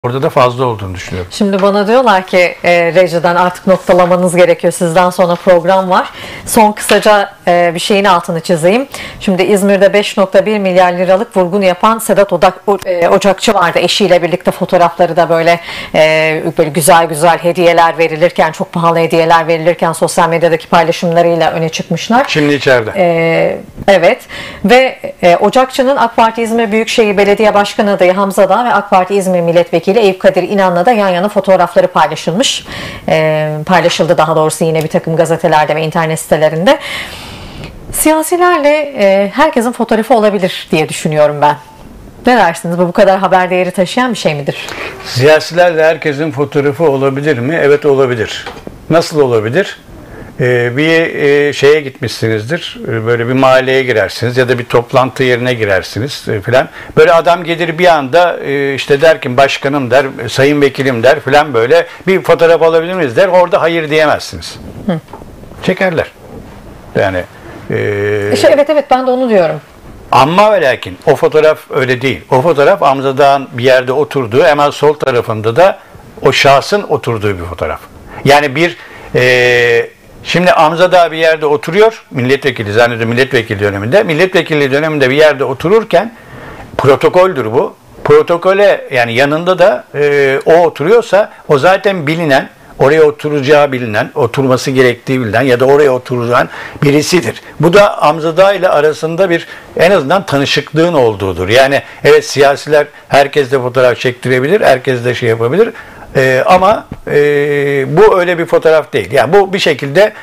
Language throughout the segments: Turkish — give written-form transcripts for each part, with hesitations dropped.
Orada da fazla olduğunu düşünüyorum. Şimdi bana diyorlar ki rejiden artık noktalamanız gerekiyor. Sizden sonra program var. Son kısaca bir şeyin altını çizeyim. Şimdi İzmir'de 5,1 milyar liralık vurgun yapan Sedat Ocakçı vardı. Eşiyle birlikte fotoğrafları da böyle güzel güzel hediyeler verilirken, çok pahalı hediyeler verilirken sosyal medyadaki paylaşımlarıyla öne çıkmışlar. Şimdi içeride. Evet. Ve Ocakçı'nın AK Parti İzmir Büyükşehir Belediye Başkanı adayı Hamza Dağ ve AK Parti İzmir Milletvekili Eyüp Kadir İnan'la da yan yana fotoğrafları paylaşılmış. Paylaşıldı daha doğrusu yine bir takım gazetelerde ve internet sitelerinde. Siyasilerle herkesin fotoğrafı olabilir diye düşünüyorum ben. Ne dersiniz? Bu kadar haber değeri taşıyan bir şey midir? Siyasilerle herkesin fotoğrafı olabilir mi? Evet, olabilir. Nasıl olabilir? Bir şeye gitmişsinizdir, böyle bir mahalleye girersiniz ya da bir toplantı yerine girersiniz filan. Böyle adam gelir bir anda işte der ki başkanım der, sayın vekilim der filan, böyle bir fotoğraf alabilir miyiz der. Orada hayır diyemezsiniz. Çekerler. Yani evet ben de onu diyorum. Ama ve lakin o fotoğraf öyle değil. O fotoğraf Hamza Dağ'ın bir yerde oturduğu, hemen sol tarafında da o şahsın oturduğu bir fotoğraf. Yani şimdi Hamza Dağ bir yerde oturuyor, milletvekili zannediyorum, milletvekili döneminde. Milletvekili döneminde bir yerde otururken protokoldür bu. Protokole yani yanında da o oturuyorsa o zaten bilinen, oraya oturacağı bilinen, oturması gerektiği bilinen ya da oraya oturacağın birisidir. Bu da Hamza Dağ ile arasında bir en azından tanışıklığın olduğudur. Yani evet, siyasiler herkes de fotoğraf çektirebilir, herkes de şey yapabilir. Ama bu öyle bir fotoğraf değil. Yani bu bir şekilde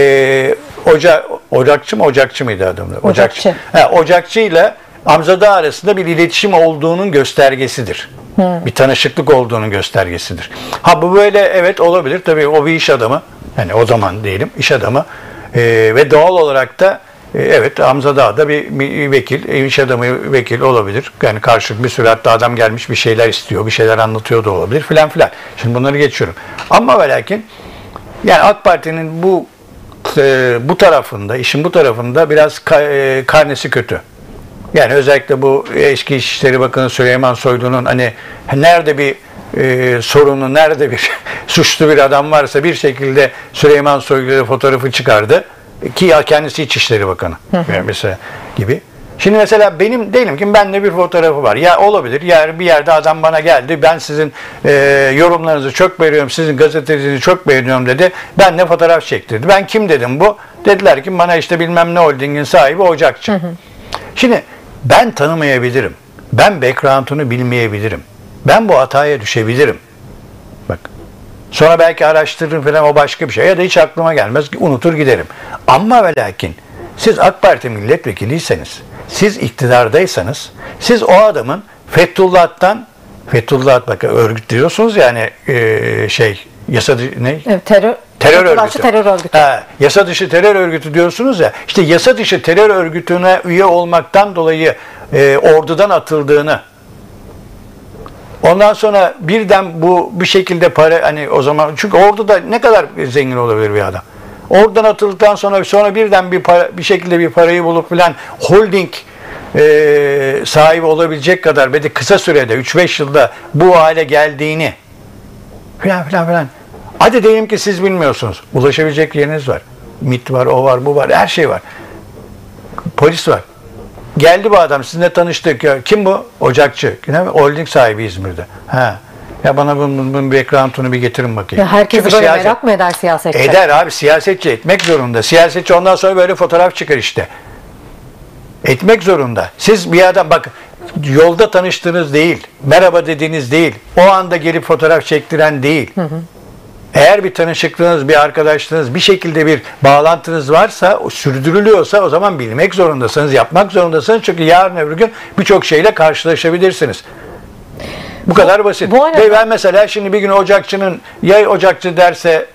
Ocakçı mıydı adamı? Ocakçı. Ocakçı ile Hamza Dağ arasında bir iletişim olduğunun göstergesidir. Bir tanışıklık olduğunun göstergesidir. Bu böyle evet olabilir. Tabii o bir iş adamı. Yani o zaman diyelim iş adamı. Ve doğal olarak da evet, Hamza Dağ da bir vekil, iş adamı vekil olabilir. Yani karşılık bir sürü, hatta adam gelmiş bir şeyler istiyor, bir şeyler anlatıyor da olabilir filan filan. Şimdi bunları geçiyorum. Ama ve lakin yani AK Parti'nin bu tarafında, işin bu tarafında biraz karnesi kötü. Yani özellikle bu eski İçişleri Bakanı Süleyman Soylu'nun hani nerede bir sorunu, nerede bir suçlu bir adam varsa bir şekilde Süleyman Soylu'ya fotoğrafı çıkardı. Ki ya kendisi İçişleri Bakanı mesela gibi. Şimdi mesela benim diyelim ki bende bir fotoğrafı var. Ya olabilir. Ya bir yerde adam bana geldi. Ben sizin yorumlarınızı çok beğeniyorum. Sizin gazetenizi çok beğeniyorum dedi. Ben de fotoğraf çektirdi. Ben kim dedim bu? Dediler ki bana işte bilmem ne holdingin sahibi Ocakçı. Şimdi ben tanımayabilirim. Ben background'unu bilmeyebilirim. Ben bu hataya düşebilirim. Bak. Sonra belki araştırırım falan, o başka bir şey. Ya da hiç aklıma gelmez, unutur giderim. Ama ve lakin siz AK Parti milletvekiliyseniz, siz iktidardaysanız, siz o adamın Fethullah bak örgüt diyorsunuz yani yasa ne? Evet, terör örgütü. Terör örgütü. Yasa dışı terör örgütü diyorsunuz ya. İşte yasa dışı terör örgütüne üye olmaktan dolayı ordudan atıldığını, ondan sonra birden bu bir şekilde para, hani o zaman çünkü orduda ne kadar zengin olabilir bir adam. Oradan atıldıktan sonra birden bir şekilde bir parayı bulup filan holding sahibi olabilecek kadar ve de kısa sürede 3-5 yılda bu hale geldiğini filan. Hadi diyelim ki siz bilmiyorsunuz. Ulaşabilecek yeriniz var. MİT var, o var, bu var, her şey var. Polis var. Geldi bu adam, sizinle tanıştık. Ya, kim bu? Ocakçı. Holding sahibi İzmir'de. Ya bana bunun background'unu bir getirin bakayım. Ya herkes böyle merak mı eder siyasetçi? Eder abi, siyasetçi etmek zorunda. Siyasetçi ondan sonra böyle fotoğraf çıkar işte. Etmek zorunda. Siz bir adam bak, yolda tanıştığınız değil, merhaba dediğiniz değil, o anda gelip fotoğraf çektiren değil. Eğer bir tanışıklığınız, bir arkadaşlığınız, bir şekilde bir bağlantınız varsa, o sürdürülüyorsa o zaman bilmek zorundasınız, yapmak zorundasınız. Çünkü yarın öbür gün birçok şeyle karşılaşabilirsiniz. Bu kadar basit. Ve ben mesela şimdi bir gün Ocakçı'nın, ya Ocakçı derse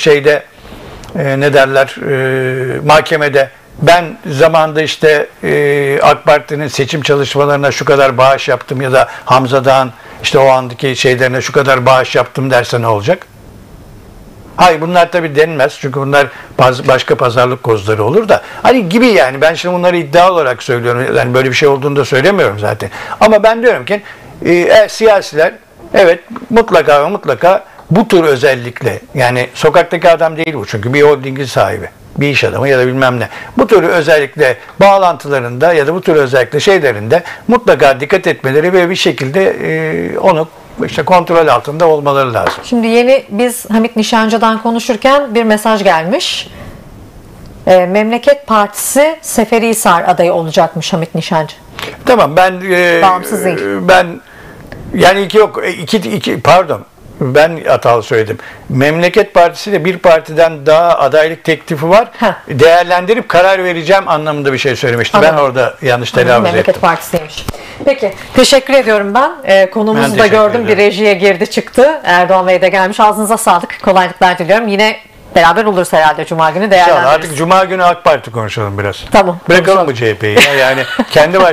ne derler, mahkemede ben zamanında işte AK Parti'nin seçim çalışmalarına şu kadar bağış yaptım ya da Hamza Dağ'ın işte o andaki şeylerine şu kadar bağış yaptım derse ne olacak? Hayır, bunlar tabii denmez. Çünkü bunlar başka pazarlık kozları olur da. Hani gibi yani. Ben şimdi bunları iddia olarak söylüyorum. Yani böyle bir şey olduğunu da söylemiyorum zaten. Ama ben diyorum ki siyasiler Evet, mutlaka ve mutlaka bu tür özellikle, yani sokaktaki adam değil bu çünkü bir holdingin sahibi, bir iş adamı ya da bilmem ne. Bu tür özellikle bağlantılarında ya da bu tür özellikle şeylerinde mutlaka dikkat etmeleri ve bir şekilde onu işte kontrol altında olmaları lazım. Şimdi biz Hamit Nişancı'dan konuşurken bir mesaj gelmiş. Memleket Partisi Seferihisar adayı olacakmış Hamit Nişancı. Tamam, Bağımsız değil. Yani pardon, ben hatalı söyledim. Memleket Partisi de bir partiden daha adaylık teklifi var. Heh. Değerlendirip karar vereceğim anlamında bir şey söylemişti. Anladım. Ben orada yanlış telaffuz Memleket ettim. Partisi'ymiş. Peki. Teşekkür ediyorum ben. Ben Konumuzu da teşekkür gördüm. Bir ederim. rejiye girdi çıktı. Erdoğan Bey de gelmiş. Ağzınıza sağlık. Kolaylıklar diliyorum. Yine beraber oluruz herhalde Cuma günü İnşallah değerlendiririz. artık Cuma günü AK Parti konuşalım biraz. Tamam. Bırakalım bu CHP'yi. Yani kendi